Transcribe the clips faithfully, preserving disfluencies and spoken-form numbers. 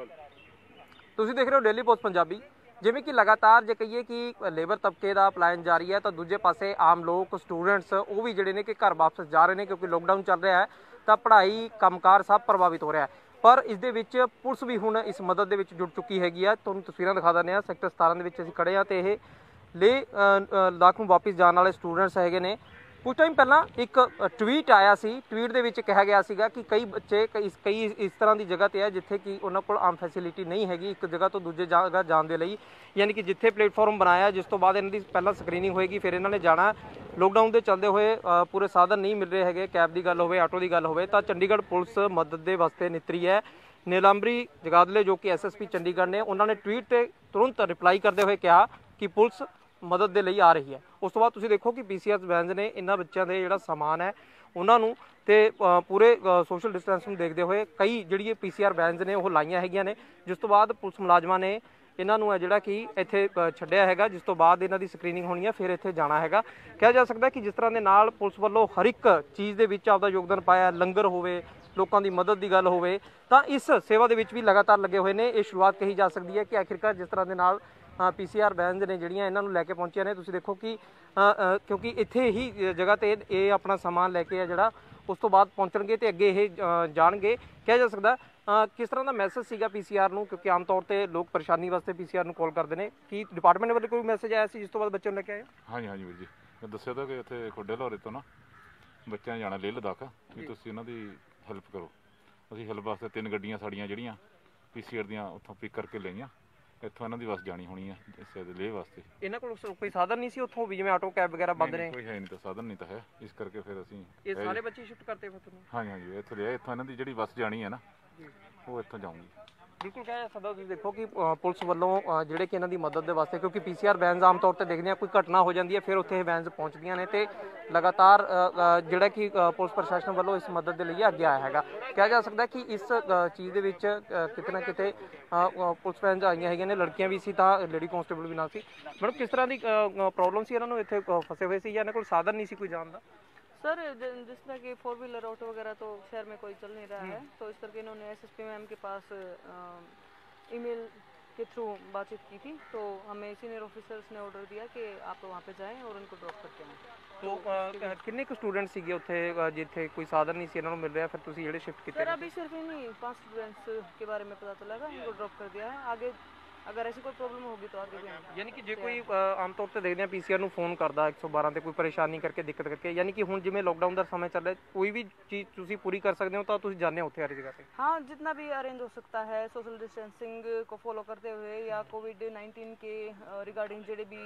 ਤੁਸੀਂ ਦੇਖ ਰਹੇ ਹੋ ਡੇਲੀ ਪੋਸਟ ਪੰਜਾਬੀ। ਜਿਵੇਂ ਕਿ ਲਗਾਤਾਰ ਜੇ ਕਹੀਏ ਕਿ ਲੇਬਰ ਤਬਕੇ ਦਾ ਪਲਾयन ਜਾਰੀ ਹੈ ਤਾਂ ਦੂਜੇ ਪਾਸੇ ਆਮ ਲੋਕ ਸਟੂਡੈਂਟਸ ਉਹ ਵੀ ਜਿਹੜੇ ਨੇ ਕਿ ਘਰ ਵਾਪਸ ਜਾ ਰਹੇ ਨੇ ਕਿਉਂਕਿ ਲੋਕਡਾਊਨ ਚੱਲ ਰਿਹਾ ਹੈ ਤਾਂ ਪੜ੍ਹਾਈ ਕੰਮਕਾਰ ਸਭ ਪ੍ਰਭਾਵਿਤ ਹੋ ਰਿਹਾ ਹੈ। ਪਰ ਇਸ ਦੇ ਵਿੱਚ ਪੁਲਿਸ ਵੀ ਹੁਣ ਇਸ ਮਦਦ ਦੇ ਵਿੱਚ ਜੁੜ ਚੁੱਕੀ ਹੈਗੀ ਆ। ਤੁਹਾਨੂੰ ਤਸਵੀਰਾਂ ਦਿਖਾ ਦਿੰਦੇ ਹਾਂ। ਸੈਕਟਰ ਸਤਾਰਾਂ ਦੇ ਵਿੱਚ ਅਸੀਂ ਖੜੇ ਹਾਂ ਤੇ ਇਹ ਲੇਹ ਲਦਾਖ ਨੂੰ ਵਾਪਸ ਜਾਣ ਵਾਲੇ ਸਟੂਡੈਂਟਸ ਹੈਗੇ ਨੇ। ਕੁਝ ਟਾਈਮ ਪਹਿਲਾਂ ਇੱਕ ਟਵੀਟ ਆਇਆ ਸੀ। ਟਵੀਟ ਦੇ ਵਿੱਚ ਕਿਹਾ ਗਿਆ ਸੀਗਾ ਕਿ ਕਈ ਬੱਚੇ ਕਈ ਕਈ ਇਸ ਤਰ੍ਹਾਂ ਦੀ ਜਗ੍ਹਾ 'ਤੇ ਹੈ ਜਿੱਥੇ ਕਿ ਉਹਨਾਂ ਕੋਲ ਆਮ ਫੈਸਿਲਿਟੀ ਨਹੀਂ ਹੈਗੀ ਇੱਕ ਜਗ੍ਹਾ ਤੋਂ ਦੂਜੇ ਜਗ੍ਹਾ ਜਾਣ ਦੇ ਲਈ, ਯਾਨੀ ਕਿ ਜਿੱਥੇ ਪਲੇਟਫਾਰਮ ਬਣਾਇਆ ਜਿਸ ਤੋਂ ਬਾਅਦ ਇਹਨਾਂ ਦੀ ਪਹਿਲਾਂ ਸਕਰੀਨਿੰਗ ਹੋਏਗੀ ਫਿਰ ਇਹਨਾਂ ਨੇ ਜਾਣਾ। ਲੋਕਡਾਊਨ ਦੇ ਚੱਲਦੇ ਹੋਏ ਪੂਰੇ ਸਾਧਨ ਨਹੀਂ ਮਿਲ ਰਹੇ ਹੈਗੇ, ਕੈਬ ਦੀ ਗੱਲ ਹੋਵੇ ਆਟੋ ਦੀ ਗੱਲ ਹੋਵੇ ਤਾਂ ਚੰਡੀਗੜ੍ਹ ਪੁਲਿਸ ਮਦਦ ਦੇ ਵਾਸਤੇ ਨਿਤਰੀ ਹੈ। ਨੀਲਾਂਬਰੀ ਜਗਾਦਲੇ ਜੋ ਕਿ ਐਸ ਐਸ ਪੀ ਚੰਡੀਗੜ੍ਹ ਨੇ ਉਹਨਾਂ ਨੇ ਟਵੀਟ ਤੇ ਤੁਰੰਤ ਰਿਪਲਾਈ ਕਰਦੇ ਹੋਏ ਕਿਹਾ ਕਿ ਪੁਲਿਸ ਮਦਦ ਦੇ ਲਈ ਆ ਰਹੀ ਹੈ। ਉਸ ਤੋਂ ਬਾਅਦ ਤੁਸੀਂ ਦੇਖੋ ਕਿ ਪੀ ਸੀ ਆਰ ਵੈਨਸ ਨੇ ਇਹਨਾਂ ਬੱਚਿਆਂ ਦੇ ਜਿਹੜਾ ਸਮਾਨ ਹੈ ਉਹਨਾਂ ਨੂੰ ਤੇ ਪੂਰੇ ਸੋਸ਼ਲ ਡਿਸਟੈਂਸ ਨੂੰ ਦੇਖਦੇ ਹੋਏ ਕਈ ਜਿਹੜੀ ਪੀ ਸੀ ਆਰ ਵੈਨਸ ਨੇ ਉਹ ਲਾਈਆਂ ਹੈਗੀਆਂ ਨੇ, ਜਿਸ ਤੋਂ ਬਾਅਦ ਪੁਲਿਸ ਮੁਲਾਜ਼ਮਾਂ ਨੇ ਇਹਨਾਂ ਨੂੰ ਹੈ ਜਿਹੜਾ ਕਿ ਇੱਥੇ ਛੱਡਿਆ ਹੈਗਾ, ਜਿਸ ਤੋਂ ਬਾਅਦ ਇਹਨਾਂ ਦੀ ਸਕਰੀਨਿੰਗ ਹੋਣੀ ਹੈ ਫਿਰ ਇੱਥੇ ਜਾਣਾ ਹੈਗਾ। ਕਿਹਾ ਜਾ ਸਕਦਾ ਕਿ ਜਿਸ ਤਰ੍ਹਾਂ ਦੇ ਨਾਲ ਪੁਲਿਸ ਵੱਲੋਂ ਹਰ ਇੱਕ ਚੀਜ਼ ਦੇ ਵਿੱਚ ਆਪਦਾ ਯੋਗਦਾਨ ਪਾਇਆ, ਲੰਗਰ ਹੋਵੇ, ਲੋਕਾਂ ਦੀ ਮਦਦ ਦੀ ਗੱਲ ਹੋਵੇ ਤਾਂ ਇਸ ਸੇਵਾ ਦੇ ਵਿੱਚ ਵੀ ਲਗਾਤਾਰ ਲੱਗੇ ਹੋਏ ਨੇ। ਇਹ ਸ਼ੁਰੂਆਤ ਕਹੀ ਜਾ ਸਕਦੀ ਹੈ ਕਿ ਆਖਿਰਕਾਰ ਜਿਸ ਤਰ੍ਹਾਂ ਦੇ ਨਾਲ ਪੀ ਸੀ ਆਰ ਵੈਨਸ ਨੇ ਜਿਹੜੀਆਂ ਇਹਨਾਂ ਨੂੰ ਲੈ ਕੇ ਪਹੁੰਚੀਆਂ ਨੇ, ਤੁਸੀਂ ਦੇਖੋ ਕਿ ਕਿਉਂਕਿ ਇੱਥੇ ਹੀ ਜਗ੍ਹਾ 'ਤੇ ਇਹ ਆਪਣਾ ਸਮਾਨ ਲੈ ਕੇ ਆ ਜਿਹੜਾ ਉਸ ਤੋਂ ਬਾਅਦ ਪਹੁੰਚਣਗੇ ਤੇ ਅੱਗੇ ਇਹ ਜਾਣਗੇ। ਕਿਹਾ ਜਾ ਸਕਦਾ ਕਿਸ ਤਰ੍ਹਾਂ ਦਾ ਮੈਸੇਜ ਸੀਗਾ ਪੀ ਸੀ ਆਰ ਨੂੰ, ਕਿਉਂਕਿ ਆਮ ਤੌਰ ਤੇ ਲੋਕ ਪਰੇਸ਼ਾਨੀ ਵਾਸਤੇ ਪੀ ਸੀ ਆਰ ਨੂੰ ਕਾਲ ਕਰਦੇ ਨੇ, ਕੀ ਡਿਪਾਰਟਮੈਂਟ ਵੱਲੋਂ ਕੋਈ ਮੈਸੇਜ ਆਇਆ ਸੀ ਜਿਸ ਤੋਂ ਬਾਅਦ ਬੱਚੇ ਨੂੰ ਲੈ ਕੇ ਆਏ? ਹਾਂਜੀ ਹਾਂਜੀ ਵੀਰ ਜੀ, ਮੈਂ ਦੱਸਿਆ ਤਾਂ ਕਿ ਇੱਥੇ ਖੁੱਡੇ ਲਾਹੌਰੇ ਤੋਂ ਨਾ ਬੱਚਿਆਂ ਨੇ ਜਾਣਾ ਲੇਹ ਲਦਾਖ ਵੀ ਤੁਸੀਂ ਉਹਨਾਂ ਦੀ ਹੈਲਪ ਕਰੋ। ਅਸੀਂ ਹੈਲਪ ਵਾਸਤੇ ਤਿੰਨ ਗੱਡੀਆਂ ਸਾਡੀਆਂ ਜਿਹੜੀਆਂ ਪੀ ਸੀ ਆਰ ਦੀਆਂ ਉੱਥੋਂ ਪਿਕ ਕਰਕੇ ਲਈਆਂ, ਇੱਥੋਂ ਇਹਨਾਂ ਦੀ ਬੱਸ ਜਾਣੀ ਹੋਣੀ ਹੈ ਲੇਹ ਵਾਸਤੇ। ਇਹਨਾਂ ਕੋਲ ਕੋਈ ਸਾਧਨ ਨਹੀਂ ਸੀ ਉੱਥੋਂ ਵੀ, ਜਿਵੇਂ ਆਟੋ ਕੈਬ ਵਗੈਰਾ ਬੰਦ ਨੇ? ਕੋਈ ਹੈ ਨਹੀਂ ਤਾਂ ਸਾਧਨ ਨਹੀਂ ਤਾਂ ਹੈ, ਇਸ ਕਰਕੇ ਫਿਰ ਅਸੀਂ ਇਹ ਸਾਰੇ ਬੱਚੇ ਸ਼ਿਫਟ ਕਰਤੇ ਫਿਰ ਤੁਹਾਨੂੰ? ਹਾਂਜੀ ਹਾਂਜੀ, ਇੱਥੇ ਲਿਆ, ਇੱਥੋਂ ਇਹਨਾਂ ਦੀ ਜਿਹੜੀ ਬੱਸ ਜਾਣੀ ਹੈ ਨਾ ਉਹ ਇੱਥੋਂ ਜਾਊਗੀ। ਬਿਲਕੁਲ ਕਹਿ ਸਕਦਾ ਤੁਸੀਂ ਦੇਖੋ ਕਿ ਪੁਲਿਸ ਵੱਲੋਂ ਜਿਹੜੇ ਕਿ ਇਹਨਾਂ ਦੀ ਮਦਦ ਦੇ ਵਾਸਤੇ, ਕਿਉਂਕਿ ਪੀ ਸੀ ਆਰ ਵੈਨਸ ਆਮ ਤੌਰ ਤੇ ਦੇਖਦੇ ਹਾਂ ਕੋਈ ਘਟਨਾ ਹੋ ਜਾਂਦੀ ਹੈ ਫਿਰ ਉੱਥੇ ਇਹ ਵੈਨਸ ਪਹੁੰਚਦੀਆਂ ਨੇ ਤੇ ਲਗਾਤਾਰ ਜਿਹੜਾ ਕਿ ਪੁਲਿਸ ਪ੍ਰਸ਼ਾਸਨ ਵੱਲੋਂ ਇਸ ਮਦਦ ਦੇ ਲਈ ਅੱਗੇ ਆਇਆ ਹੈਗਾ। ਕਿਹਾ ਜਾ ਸਕਦਾ ਕਿ ਇਸ ਚੀਜ਼ ਦੇ ਵਿੱਚ ਕਿਤੇ ਨਾ ਕਿਤੇ ਪੁਲਿਸ ਵੈਨਸ ਆਈਆਂ ਹੈਗੀਆਂ ਨੇ, ਲੜਕੀਆਂ ਵੀ ਸੀ ਤਾਂ ਲੇਡੀ ਕਾਂਸਟੇਬਲ ਵੀ ਨਾਲ ਸੀ। ਮੈਡਮ ਕਿਸ ਤਰ੍ਹਾਂ ਦੀ ਪ੍ਰੋਬਲਮ ਸੀ ਇਹਨਾਂ ਨੂੰ, ਇੱਥੇ ਫਸੇ ਹੋਏ ਸੀ ਜਾਂ ਇਹਨਾਂ ਕੋਲ ਸਾਧਨ ਨਹੀਂ ਸੀ ਕੋਈ ਜਾਣ ਦਾ? सर जिस तरह की फोर व्हीलर ऑटो वगैरह तो शहर में कोई चल नहीं रहा है, तो इस तरह के इन्होंने एस एस पी मैम के पास ईमेल के थ्रू बातचीत की थी, तो हमें सीनियर ऑफिसर्स ने ऑर्डर दिया कि आप वहाँ पे जाएं और उनको ड्रॉप करके आएं। तो कितने कुछ स्टूडेंट ਸੀਗੇ ਉੱਥੇ ਜਿੱਥੇ ਕੋਈ ਸਾਧਨ ਨਹੀਂ ਸੀ ਇਹਨਾਂ ਨੂੰ ਮਿਲ ਰਿਹਾ, ਫਿਰ ਤੁਸੀਂ ਜਿਹੜੇ ਸ਼ਿਫਟ ਕੀਤੇ? सर अभी सिर्फ ही नहीं पाँच स्टूडेंट्स के बारे में पता चला था, उनको ड्रॉप कर दिया है। आगे अगर ऐसी कोई प्रॉब्लम होगी तो आगे भी आएंगे। यानी कि जे कोई आम तौर पे देखते हैं पी सी आर ਨੂੰ ਫੋਨ ਕਰਦਾ ਇੱਕ ਸੌ ਬਾਰਾਂ ਤੇ ਕੋਈ ਪਰੇਸ਼ਾਨੀ ਕਰਕੇ ਦਿੱਕਤ ਕਰਕੇ, ਯਾਨੀ ਕਿ ਹੁਣ ਜਿਵੇਂ ਲੋਕਡਾਊਨ ਦਾ ਸਮਾਂ ਚੱਲ ਰਿਹਾ ਕੋਈ ਵੀ ਚੀਜ਼ ਤੁਸੀਂ ਪੂਰੀ ਕਰ ਸਕਦੇ ਹੋ ਤਾਂ ਤੁਸੀਂ ਜਾਂਦੇ ਹੋ ਉੱਥੇ ਹਰ ਜਗ੍ਹਾ ਤੇ? हाँ, जितना भी अरेंज हो सकता है सोशल डिस्टेंसिंग को फॉलो करते हुए या कोविड नाइन्टीन के रिगार्डिंग जो भी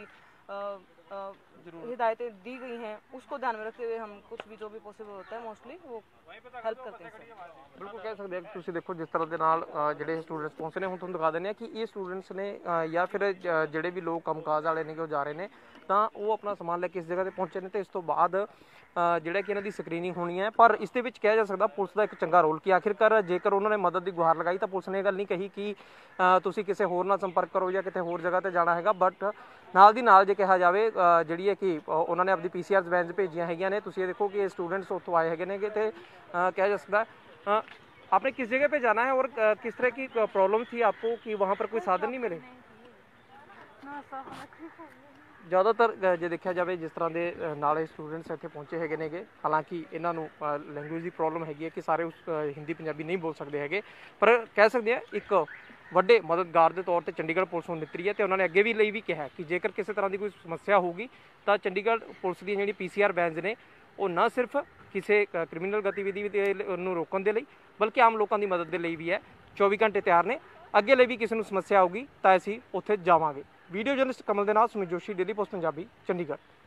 हिदायतें दी गई हैं उसको ध्यान में रखते हुए हम कुछ भी जो भी पॉसिबल होता है मोस्टली वो हेल्प करते हैं सर। ਬਿਲਕੁਲ ਕਹਿ ਸਕਦੇ ਹਾਂ ਤੁਸੀਂ ਦੇਖੋ ਜਿਸ ਤਰ੍ਹਾਂ ਦੇ ਨਾਲ ਜਿਹੜੇ ਸਟੂਡੈਂਟਸ ਪਹੁੰਚੇ ਨੇ, ਹੁਣ ਤੁਹਾਨੂੰ ਦਿਖਾ ਦਿੰਦੇ ਹਾਂ ਕਿ ਇਹ ਸਟੂਡੈਂਟਸ ਨੇ ਜਾਂ ਫਿਰ ਜਿਹੜੇ ਵੀ ਲੋਕ ਕੰਮਕਾਜ ਵਾਲੇ ਨੇ ਉਹ ਜਾ ਰਹੇ ਨੇ ਤਾਂ ਉਹ ਆਪਣਾ ਸਮਾਨ ਲੈ ਕੇ ਇਸ ਜਗ੍ਹਾ ਤੇ ਪਹੁੰਚੇ ਨੇ ਤੇ ਇਸ ਤੋਂ ਬਾਅਦ ਜਿਹੜਾ ਕਿ ਇਹਨਾਂ ਦੀ ਸਕਰੀਨਿੰਗ ਹੋਣੀ ਹੈ। ਪਰ ਇਸ ਦੇ ਵਿੱਚ ਕਿਹਾ ਜਾ ਸਕਦਾ ਪੁਲਿਸ ਦਾ ਇੱਕ ਚੰਗਾ ਰੋਲ ਕਿ ਆਖਿਰਕਾਰ ਜੇਕਰ ਉਹਨਾਂ ਨੇ ਮਦਦ ਦੀ ਗੁਹਾਰ ਲਗਾਈ ਤਾਂ ਪੁਲਿਸ ਨੇ ਇਹ ਗੱਲ ਨਹੀਂ ਕਹੀ ਕਿ ਤੁਸੀਂ ਕਿਸੇ ਹੋਰ ਨਾਲ ਸੰਪਰਕ ਕਰੋ ਜਾਂ ਕਿਤੇ ਹੋਰ ਜਗ੍ਹਾ ਤੇ ਜਾਣਾ ਹੈਗਾ, ਬਟ ਨਾਲ ਦੀ ਨਾਲ ਜੇ ਕਿਹਾ ਜਾਵੇ ਜਿਹੜੀ ਹੈ ਕਿ ਉਹਨਾਂ ਨੇ ਆਪਣੀ ਪੀ ਸੀ ਆਰ ਵੈਨਸ ਭੇਜੀਆਂ ਹੈਗੀਆਂ ਨੇ। ਤੁਸੀਂ ਇਹ ਦੇਖੋ ਕਿ ਇਹ ਸਟੂडेंट्स ਉੱਥੋਂ आए हैगे ने ਤੇ कहा जा सकता है आपने किस जगह पे जाना है और किस तरह की प्रॉब्लम थी आपको कि वहाँ पर कोई साधन नहीं मिले? ਜ਼ਿਆਦਾਤਰ ਜੇ ਦੇਖਿਆ ਜਾਵੇ ਜਿਸ ਤਰ੍ਹਾਂ ਦੇ ਨਾਲ ਇਹ ਸਟੂਡੈਂਟਸ ਇੱਥੇ ਪਹੁੰਚੇ ਹੈਗੇ ਨੇਗੇ, ਹਾਲਾਂਕਿ ਇਹਨਾਂ ਨੂੰ ਲੈਂਗੁਏਜ ਦੀ ਪ੍ਰੋਬਲਮ ਹੈਗੀ ਹੈ ਕਿ ਸਾਰੇ ਉਸ ਹਿੰਦੀ ਪੰਜਾਬੀ ਨਹੀਂ ਬੋਲ ਸਕਦੇ ਹੈਗੇ, ਪਰ ਕਹਿ ਸਕਦੇ ਆ ਇੱਕ ਵੱਡੇ ਮਦਦਗਾਰ ਦੇ ਤੌਰ ਤੇ ਚੰਡੀਗੜ੍ਹ ਪੁਲਿਸ ਨੂੰ ਨਿਤਰੀ ਹੈ ਤੇ ਉਹਨਾਂ ਨੇ ਅੱਗੇ ਵੀ ਲਈ ਵੀ ਕਿਹਾ ਕਿ ਜੇਕਰ ਕਿਸੇ ਤਰ੍ਹਾਂ ਦੀ ਕੋਈ ਸਮੱਸਿਆ ਹੋਊਗੀ ਤਾਂ ਚੰਡੀਗੜ੍ਹ ਪੁਲਿਸ ਦੀ ਜਿਹੜੀ ਪੀ ਸੀ ਆਰ ਵੈਨਸ ਨੇ ਉਹ ਨਾ ਸਿਰਫ ਕਿਸੇ ਕ੍ਰਿਮੀਨਲ ਗਤੀਵਿਧੀ ਨੂੰ ਰੋਕਣ ਦੇ ਲਈ ਬਲਕਿ ਆਮ ਲੋਕਾਂ ਦੀ ਮਦਦ ਦੇ ਲਈ ਵੀ ਹੈ, ਚੌਵੀ ਘੰਟੇ ਤਿਆਰ ਨੇ। ਅੱਗੇ ਲਈ ਵੀ ਕਿਸੇ ਨੂੰ ਸਮੱਸਿਆ ਆਊਗੀ ਤਾਂ ਅਸੀਂ ਉੱਥੇ ਜਾਵਾਂਗੇ। ਵੀਡੀਓ ਜਰਨਲਿਸਟ ਕਮਲ ਦੇ ਨਾਲ ਸੁਮਿਤ ਜੋਸ਼ੀ, ਡੇਲੀ ਪੋਸਟ ਪੰਜਾਬੀ, ਚੰਡੀਗੜ੍ਹ।